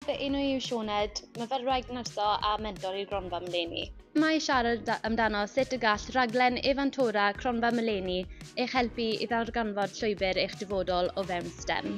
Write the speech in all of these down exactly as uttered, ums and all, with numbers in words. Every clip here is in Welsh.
fy enw yw Sioned, myfyrwraig nyrsio a mentor i'r gronfa Mullany. Mae siarad amdano sut y gall raglen e-Fentora cronfa Mullany eich helpu i ddarganfod llwybr eich dyfodol o fewn STEM.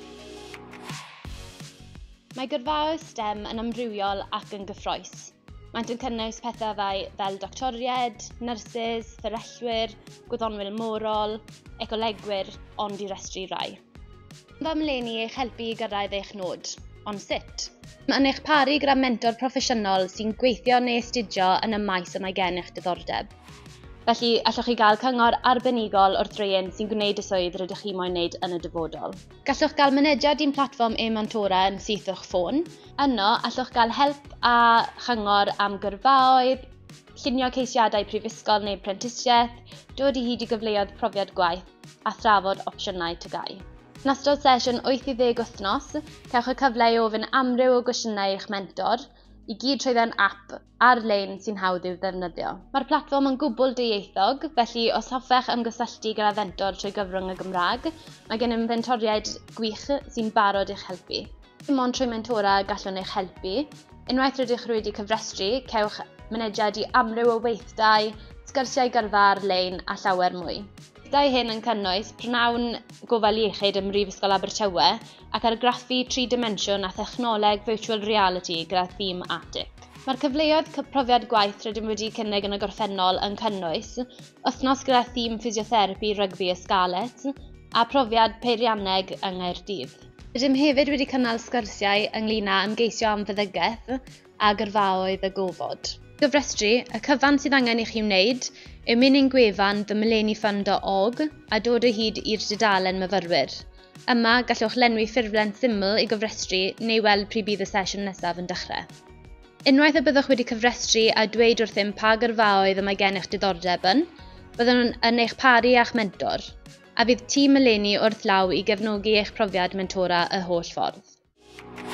Mae gyrfaoedd STEM yn amrywiol ac yn gyffrous. Maent yn cynnwys pethau fel doctoried, nyrsys, fferyllwyr, gwyddonwyr morol, ecolegwyr, ond i restru rai. Cronfa Mullany eich helpu i gyrraedd eich nod, ond sut? Mae'n eich paru gyda mentor proffesiynol sy'n gweithio neu astudio yn y maes y mae gen eich diddordeb. Felly, allwch chi gael cyngor arbenigol o'r dreian sy'n gwneud y swydd rydych chi moyn wneud yn y dyfodol. Gallwch gael mynediad i'n platfform e-Fentora yn syth o'ch ffôn. Yno, allwch gael help a chyngor am gyrfaoedd, llunio ceisiadau prifysgol neu prentisiaeth, dod i hyd i gyfleoedd profiad gwaith a thrafod opsiynau tygau. Yn ystod sesiwn wyth i ddeg wythnos, cewch y cyfle i ofyn amryw o gwestiynau i'ch mentor, i gyd trwyddyn app ar-lein sy'n hawdd i'w ddefnyddio. Mae'r platfform yn gwbl dieithog, felly os hoffech ymgysylltu gyda fentor trwy gyfrwng y Gymraeg, mae gennym fentoriaid gwych sy'n barod i'ch helpu. Dim ond trwy mentora gallwn eich helpu. Unwaith rydych chi wedi cyfrestru, cewch mynediad i amryw o weithdai, sgyrsiau gyrfa ar-lein a llawer mwy. Dau hyn yn cynnwys prynawn gofal iechyd ym Mhrifysgol Abertawe ac argraffu tri dimensiwn a thechnoleg virtual reality gyda thîm Attic. Mae'r cyfleoedd profiad gwaith rydym wedi cynnig yn y gorffennol yn cynnwys wythnos gyda thîm ffisiotherapi rygbi y Scarlet a profiad peirianneg yng Nghaerdydd. Rydym hefyd wedi cynnal sgyrsiau ynglŷn â ymgeisio am feddygaeth a gyrfaoedd y gofod. Gyfrestru, y cyfan sydd angen i chi wneud yw mynd i'n gwefan the mullany fund dot org a dod o hyd i'r dudalen myfyrwyr. Yma gallwch lenwi ffurflen syml i gyfrestru neu weld pryd bydd y sesiwn nesaf yn dechrau. Unwaith y byddwch wedi cyfrestru a dweud wrthym pa gyrfaoedd y mae gen eich diddordeb yn, byddwn yn eich paru a'ch mentor, a bydd tîm Mullany wrth law i gefnogi eich profiad mentora y holl ffordd.